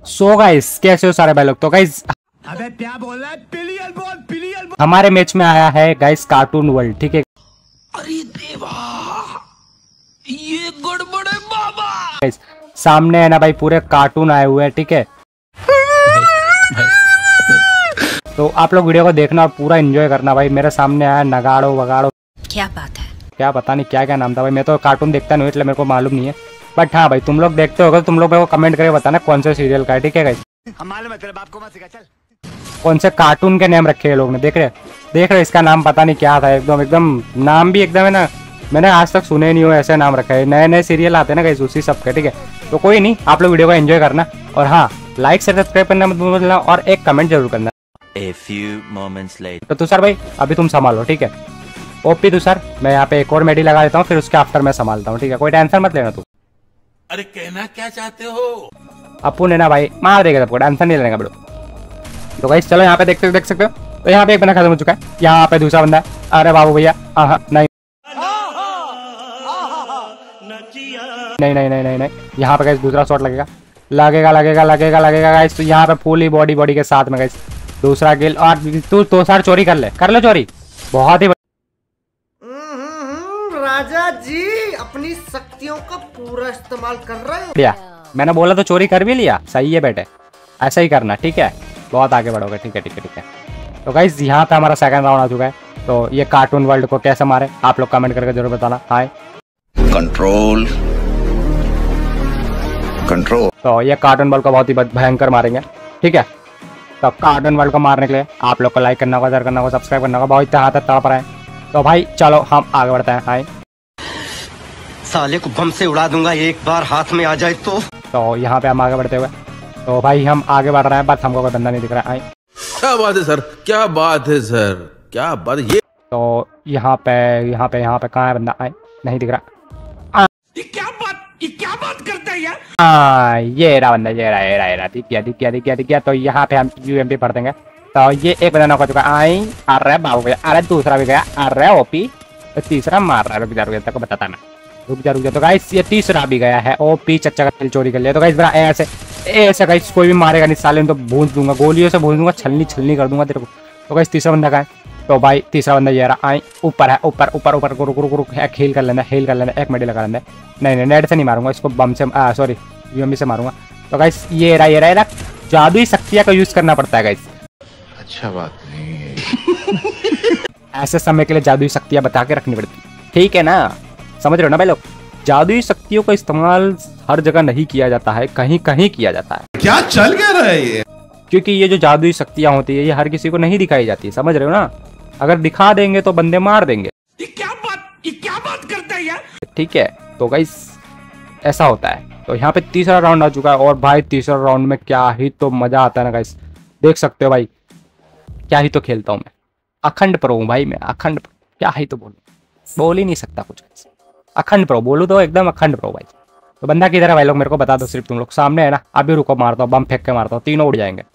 So guys कैसे हो सारे भाई लोग। तो गाइस अबे क्या बोल रहा है, पिलियन बोल। हमारे मैच में आया है गाइस कार्टून वर्ल्ड, ठीक है। अरे देवा, ये गड़बड़ है बाबा। गाइस सामने है ना भाई पूरे कार्टून आए हुए हैं, ठीक है। तो आप लोग वीडियो को देखना और पूरा एंजॉय करना भाई। मेरे सामने आया नगाड़ो वगाड़ो, क्या बात है, क्या पता नहीं क्या क्या नाम था भाई। मैं तो कार्टून देखता नहीं इसलिए मेरे को मालूम नहीं है, बट हाँ भाई तुम लोग देखते होगे तो तुम लोग मेरे को कमेंट करके बताना कौन से सीरियल का है, ठीक है गाइस। कौन से कार्टून के नाम रखे हैं लोग ने, देख रहे इसका नाम पता नहीं क्या था। एकदम नाम भी एकदम है ना, मैंने आज तक सुने नहीं हो ऐसे नाम रखा है। नए नए सीरियल आते हैं ना गाइस उसी सब के, ठीक है। तो कोई नहीं, आप लोग वीडियो को एंजॉय करना और हाँ लाइक से सब्सक्राइब करना मत भूलना और एक कमेंट जरूर करना। A few moments later. तो तुषार भाई अभी तुम संभालो, ठीक है। ओपी तुषार, मैं यहाँ पे एक और मेडी लगा देता हूँ, फिर उसके आफ्टर मैं संभालता हूँ, ठीक है। कोई टेंशन मत लेना तू। अरे कहना क्या चाहते हो? अप्पू ने ना भाई मार देगा सबको, टेंशन नहीं लेगा ब्रो। तो गाइस चलो यहाँ पे देख सकते हो। तो यहाँ पे एक बंदा खत्म हो चुका है, यहाँ पे दूसरा बंदा है। अरे बाबू भैया नहीं नहीं, यहाँ पे गाइस दूसरा शॉट लगेगा गाइस। तो यहाँ पे फुली बॉडी के साथ में गाइस दूसरा किल। और तू तो सार चोरी कर लो चोरी, बहुत ही राजा जी अपनी शक्तियों का पूरा इस्तेमाल कर रहे हो। बढ़िया, मैंने बोला तो चोरी कर भी लिया, सही है बेटे, ऐसा ही करना, ठीक है। बहुत आगे बढ़ोगे, ठीक है। तो गाइस यहाँ पे हमारा सेकंड राउंड आ चुका है। तो ये कार्टून वर्ल्ड को कैसे मारे आप लोग कमेंट करके जरूर बताना। हाय Control. तो ये कार्टून वर्ल्ड को बहुत ही भयंकर मारेंगे, ठीक है। तो कार्टून वर्ल्ड को मारने के लिए आप लोग को लाइक करना होगा, शेयर करना होगा, सब्सक्राइब करना होगा। बहुत हाथ तड़प रहा है। तो भाई चलो हम आगे बढ़ते हैं। हाय साले को बम से उड़ा दूंगा एक बार हाथ में आ जाए तो। यहाँ पे हम आगे बढ़ते हुए, तो भाई हम आगे बढ़ रहे हैं, बस हमको कोई बंदा नहीं दिख रहा है। क्या बात है सर, क्या बात है सर, क्या बात है ये। तो यहाँ पे कहाँ है बंदा? नहीं दिख रहा। ये क्या बात करता है यार? ये रहा बंदा, ये रहा। दिख गया। तो यहाँ पे हम यूएमपी पढ़ देंगे। तो ये एक बंदा नॉक हो चुका है। अरे बाबू गया, अरे दूसरा भी गया, अरे ओपी। तो तीसरा मार रहा है, रुक जा तक बताता मैं, रुक जा। तो गाइस ये तीसरा भी गया है। ओपी चच्चा का दिल चोरी कर लिया। तो गाइस ऐसे गाइस कोई भी मारेगा नहीं साले, तो भूंज दूंगा, गोलियों से भूंज दूंगा, छलनी कर दूंगा तेरे को। तो गाइस तीसरा बंदा का है। तो भाई तीसरा बंदा ये रहा। ऊपर है, ऊपर रुक हील कर लेना, एक मेडी लगा लेना। नहीं नेट से नहीं मारूंगा इसको, बम से सॉरी यूएमपी से मारूंगा। तो गाइस ये रहा जादुई शक्तियां का यूज करना पड़ता है गाइस। अच्छा बात नहीं है। ऐसे समय के लिए जादुई शक्तियां बता के रखनी पड़ती, ठीक है ना, समझ रहे हो ना भाई लोग। जादुई शक्तियों का इस्तेमाल हर जगह नहीं किया जाता है, कहीं किया जाता है। क्या चल क्या रहा है ये? क्योंकि ये जो जादुई शक्तियां होती है ये हर किसी को नहीं दिखाई जाती, समझ रहे हो ना। अगर दिखा देंगे तो बंदे मार देंगे। ये क्या बात करता है यार? ठीक है, तो गाइस ऐसा होता है। तो यहाँ पे तीसरा राउंड आ चुका है और भाई तीसरा राउंड में क्या ही तो मजा आता है ना गाइस, देख सकते हो भाई, क्या ही तो खेलता हूँ मैं। अखंड प्रो हूँ भाई मैं, अखंड प्रो, क्या ही तो बोल ही नहीं सकता कुछ। अखंड प्रो बोलूँ तो एकदम अखंड प्रो भाई। तो बंदा किधर है भाई लोग, मेरे को बता दो सिर्फ तुम लोग। सामने है ना, अभी रुको, मारता हूँ, बम फेंक के मारता हूँ, तीनों उड़ जाएंगे।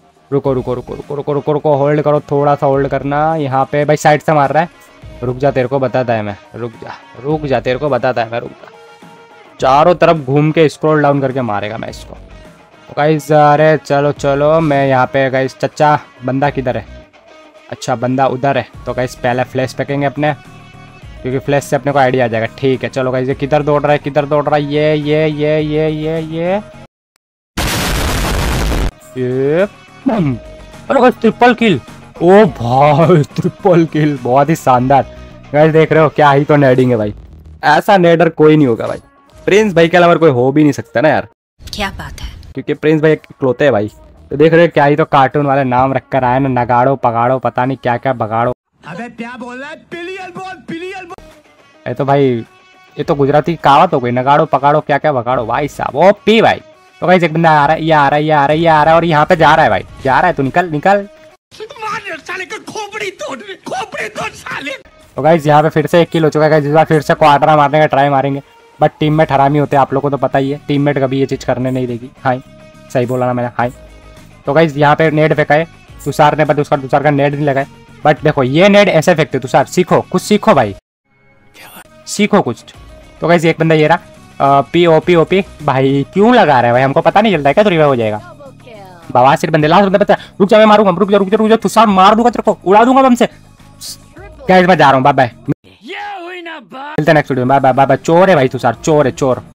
रुको, होल्ड करो, थोड़ा सा होल्ड करना। यहाँ पे भाई साइड से मार रहा है, रुक जा तेरे को बताता है मैं, रुक जा तेरे को बताता है मैं, रुक जा। चारों तरफ घूम के स्क्रॉल डाउन करके मारेगा मैं इसको। तो गाइस अरे चलो मैं यहाँ पे गाइस, चच्चा बंदा किधर है? अच्छा बंदा उधर है। तो गाइस पहले फ्लैश फेंकेंगे अपने, क्योंकि फ्लैश से अपने को आइडिया आ जाएगा। ठीक है चलो गाइस, ये किधर दौड़ रहा है, ये अरे गाइस ट्रिपल किल। ओ भाई ट्रिपल किल, बहुत ही शानदार गाइस। देख रहे हो क्या ही तो नेडिंग है भाई, ऐसा नेडर कोई नहीं होगा भाई। प्रिंस भाई के अलावा कोई हो भी नहीं सकता ना यार, क्या बात है, क्योंकि प्रिंस भाई इकलौते हैं भाई। तो देख रहे हो क्या ही तो कार्टून वाले नाम रखकर आए ना, नगाड़ो पगाड़ो पता नहीं क्या बगाड़ो। अबे क्या बोल रहा है, पिलियन बोल। ये तो भाई ये तो गुजराती कहावत हो गई, नगाड़ो पकाड़ो क्या बगाड़ो भाई साहब। ओ पी भाई। तो गाइस एक बंदा आ रहा है, ये आ रहा है और यहाँ पे जा रहा है भाई, जा रहा है। तो निकल साले का खोपड़ी तोड़ साले। तो गाइस यहाँ पे फिर से 1 किल हो चुका है। इस बार फिर से क्वार्टर मारने का ट्राई मारेंगे, बट टीममेट हरामी होते हैं, आप लोगों को तो पता ही है, टीममेट कभी ये चीज़ करने नहीं देगी। हाय सही बोला ना मैंने, हाय। तो गाइस यहाँ पे नेट फेंका है तुषार ने, बट उसका तुषार का नेट नहीं लगा है। बट देखो ये नेट ऐसे फेंकते तुषार, सीखो कुछ, सीखो भाई, सीखो कुछ। तो गाइस एक बंदा ये रहा, पी ओ पी भाई क्यों लगा रहा है भाई, हमको पता नहीं चलता है क्या? तो रिवाइव हो जाएगा। बवासीर बंदे, लास्ट बंदे बचा। रुक जा, मैं मारूंगा, रुक जा तुषार, मार दूंगा तेरे को, उड़ा दूंगा बम से। गाइस मैं जा रहा हूँ, बाय बाय, मिलते हैं नेक्स्ट वीडियो में, बाय बाय। चोर है भाई तुषार, चोर है चोर।